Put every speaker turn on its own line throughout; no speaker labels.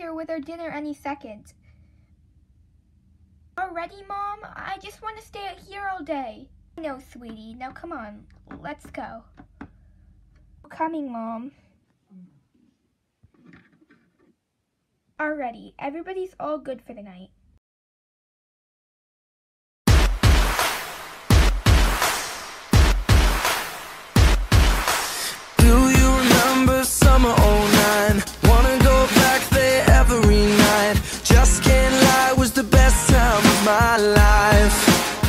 here with our dinner any second. Already, Mom? I just want to stay here all day. I know, sweetie. Now come on, let's go. Coming, Mom. Already, everybody's all good for the night.
Do you remember summer '09? Wanna go back there every night. Just can't lie, was the best time of my life.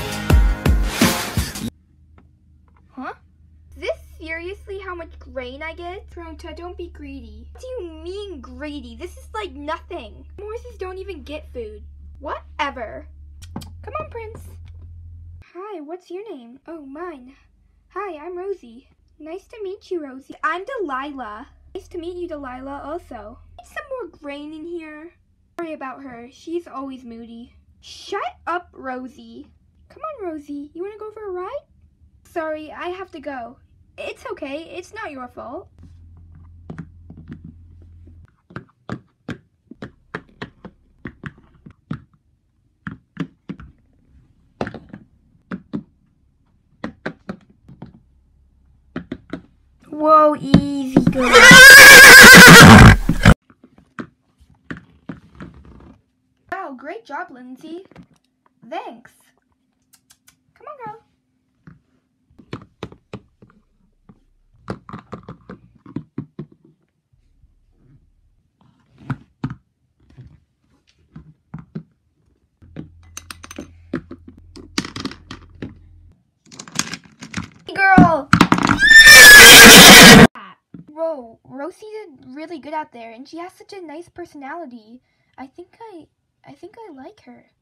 Huh? Is this seriously how much grain I get? Pronta, don't be greedy. What do you mean greedy? This is like nothing. Horses don't even get food. Whatever. Come on, Prince. Hi, what's your name? Oh, mine. Hi, I'm Rosie. Nice to meet you, Rosie. I'm Delilah. Nice to meet you, Delilah, also. Need some more grain in here. Sorry about her. She's always moody. Shut up, Rosie. Come on, Rosie. You want to go for a ride? Sorry, I have to go. It's okay. It's not your fault. Whoa, easy, girl. Wow, great job, Lindsay. Thanks. Come on, girl. Girl! Whoa, Rosie did really good out there, and she has such a nice personality. I think I like her.